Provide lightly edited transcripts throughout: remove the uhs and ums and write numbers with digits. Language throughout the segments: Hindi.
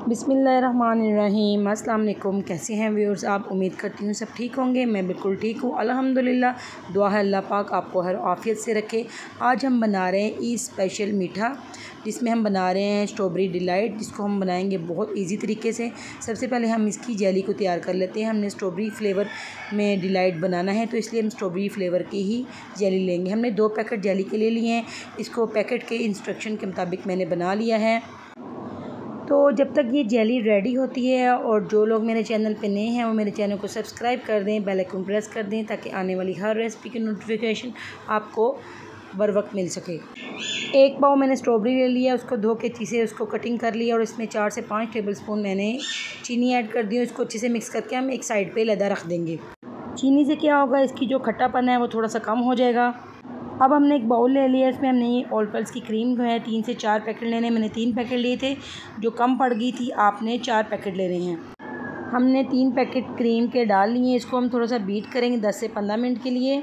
बिस्मिल्लाहिर्रहमानिर्रहीम। अस्सलाम वालेकुम। कैसे हैं व्यूअर्स आप? उम्मीद करती हूँ सब ठीक होंगे। मैं बिल्कुल ठीक हूँ अल्हम्दुलिल्लाह। दुआ है अल्लाह पाक आपको हर आफियत से रखे। आज हम बना रहे हैं ईद स्पेशल मीठा, जिसमें हम बना रहे हैं स्ट्रॉबेरी डिलाइट, जिसको हम बनाएंगे बहुत इजी तरीके से। सबसे पहले हम इसकी जेली को तैयार कर लेते हैं। हमने स्ट्रॉबेरी फ्लेवर में डिलाइट बनाना है, तो इसलिए हम स्ट्रॉबेरी फ्लेवर की ही जेली लेंगे। हमने 2 पैकेट जेली के ले लिए हैं। इसको पैकेट के इंस्ट्रक्शन के मुताबिक मैंने बना लिया है। तो जब तक ये जेली रेडी होती है, और जो लोग मेरे चैनल पे नए हैं वो मेरे चैनल को सब्सक्राइब कर दें, बेल आइकन प्रेस कर दें, ताकि आने वाली हर रेसिपी की नोटिफिकेशन आपको बर वक्त मिल सके। एक पाव मैंने स्ट्रॉबेरी ले लिया, उसको धो के अच्छे से उसको कटिंग कर लिया, और इसमें 4 से 5 टेबलस्पून मैंने चीनी ऐड कर दी। इसको अच्छे से मिक्स करके हम एक साइड पे अलग रख देंगे। चीनी से क्या होगा, इसकी जो खट्टापन है वो थोड़ा सा कम हो जाएगा। अब हमने एक बाउल ले लिया, इसमें हमने ऑल पर्पस की क्रीम जो है 3 से 4 पैकेट लेने। मैंने 3 पैकेट लिए थे, जो कम पड़ गई थी आपने 4 पैकेट लेने हैं। हमने 3 पैकेट क्रीम के डाल लिए। इसको हम थोड़ा सा बीट करेंगे 10 से 15 मिनट के लिए।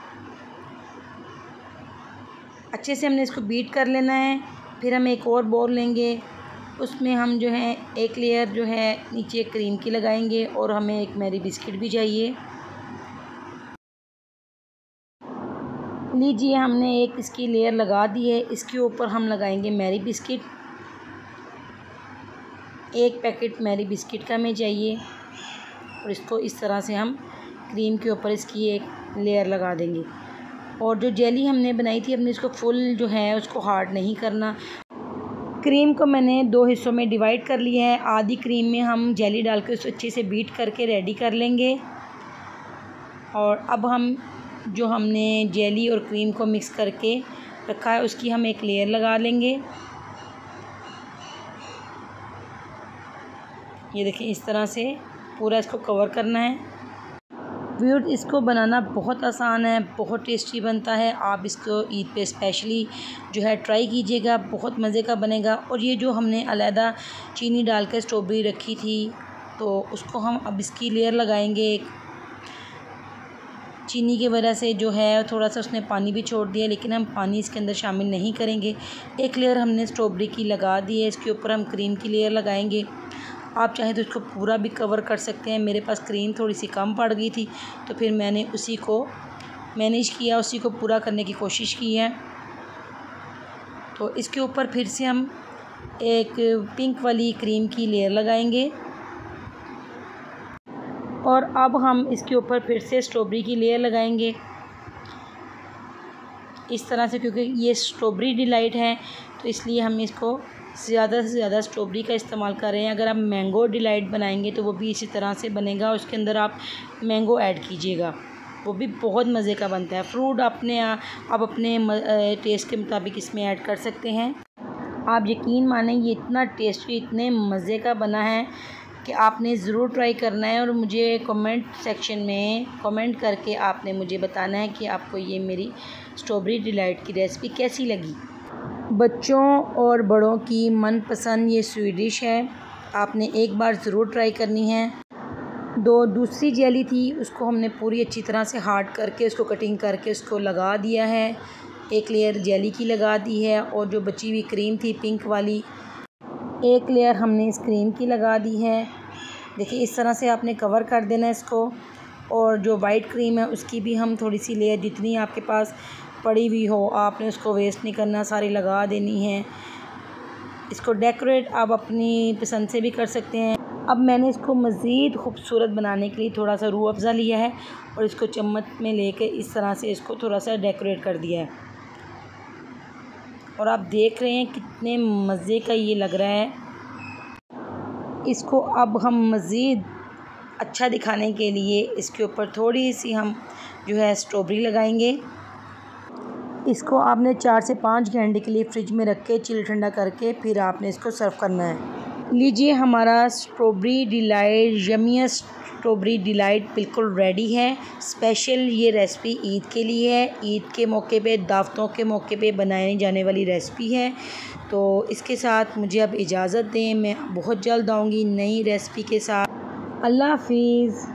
अच्छे से हमने इसको बीट कर लेना है। फिर हम एक और बाउल लेंगे, उसमें हम जो है एक लेयर जो है नीचे क्रीम की लगाएंगे, और हमें एक मैरी बिस्किट भी चाहिए। लीजिए, हमने एक इसकी लेयर लगा दी है। इसके ऊपर हम लगाएंगे Marie biscuit. 1 packet Marie biscuit का हमें चाहिए, और इसको इस तरह से हम क्रीम के ऊपर इसकी एक लेयर लगा देंगे। और जो जेली हमने बनाई थी, हमने इसको फुल जो है उसको हार्ड नहीं करना। क्रीम को मैंने 2 हिस्सों में डिवाइड कर लिया है। आधी क्रीम में हम जेली डाल के उसको अच्छे से बीट करके रेडी कर लेंगे। और अब हम जो हमने जेली और क्रीम को मिक्स करके रखा है, उसकी हम एक लेयर लगा लेंगे। ये देखिए, इस तरह से पूरा इसको कवर करना है। व्यूअर्स, इसको बनाना बहुत आसान है, बहुत टेस्टी बनता है। आप इसको ईद पे स्पेशली जो है ट्राई कीजिएगा, बहुत मज़े का बनेगा। और ये जो हमने अलहदा चीनी डाल कर स्ट्रॉबेरी रखी थी, तो उसको हम अब इसकी लेयर लगाएंगे। चीनी की वजह से जो है थोड़ा सा उसने पानी भी छोड़ दिया, लेकिन हम पानी इसके अंदर शामिल नहीं करेंगे। एक लेयर हमने स्ट्रॉबेरी की लगा दी है, इसके ऊपर हम क्रीम की लेयर लगाएंगे। आप चाहें तो इसको पूरा भी कवर कर सकते हैं। मेरे पास क्रीम थोड़ी सी कम पड़ गई थी, तो फिर मैंने उसी को मैनेज किया, उसी को पूरा करने की कोशिश की है। तो इसके ऊपर फिर से हम एक पिंक वाली क्रीम की लेयर लगाएंगे, और अब हम इसके ऊपर फिर से स्ट्रॉबेरी की लेयर लगाएंगे इस तरह से। क्योंकि ये स्ट्रॉबेरी डिलाइट है, तो इसलिए हम इसको ज़्यादा से ज़्यादा स्ट्रॉबेरी का इस्तेमाल कर रहे हैं। अगर आप मैंगो डिलाइट बनाएंगे तो वो भी इसी तरह से बनेगा। उसके अंदर आप मैंगो ऐड कीजिएगा, वो भी बहुत मज़े का बनता है। फ्रूट आप अपने टेस्ट के मुताबिक इसमें ऐड कर सकते हैं। आप यकीन मानें, ये इतना टेस्टी, इतने मज़े का बना है कि आपने ज़रूर ट्राई करना है। और मुझे कमेंट सेक्शन में कमेंट करके आपने मुझे बताना है कि आपको ये मेरी स्ट्रॉबेरी डिलाइट की रेसिपी कैसी लगी। बच्चों और बड़ों की मनपसंद ये स्वीट डिश है, आपने एक बार ज़रूर ट्राई करनी है। दूसरी जेली थी, उसको हमने पूरी अच्छी तरह से हार्ड करके उसको कटिंग करके उसको लगा दिया है। एक लेयर जेली की लगा दी है, और जो बची हुई क्रीम थी पिंक वाली, एक लेयर हमने इस क्रीम की लगा दी है। देखिए, इस तरह से आपने कवर कर देना है इसको। और जो वाइट क्रीम है उसकी भी हम थोड़ी सी लेयर, जितनी आपके पास पड़ी हुई हो, आपने उसको वेस्ट नहीं करना, सारी लगा देनी है। इसको डेकोरेट आप अपनी पसंद से भी कर सकते हैं। अब मैंने इसको मज़ीद खूबसूरत बनाने के लिए थोड़ा सा रूह अफ़ज़ा लिया है, और इसको चम्मच में लेके इस तरह से इसको थोड़ा सा डेकोरेट कर दिया है। और आप देख रहे हैं कितने मज़े का ये लग रहा है। इसको अब हम मज़ीद अच्छा दिखाने के लिए इसके ऊपर थोड़ी सी हम जो है स्ट्रॉबेरी लगाएंगे। इसको आपने 4 से 5 घंटे के लिए फ्रिज में रख के चिल ठंडा करके फिर आपने इसको सर्व करना है। लीजिए, हमारा strawberry delight, yummiest strawberry delight बिल्कुल रेडी है। स्पेशल ये रेसिपी ईद के लिए है। ईद के मौके पे, दावतों के मौके पे बनाई जाने वाली रेसिपी है। तो इसके साथ मुझे अब इजाज़त दें, मैं बहुत जल्द आऊँगी नई रेसिपी के साथ। अल्लाह हाफिज़।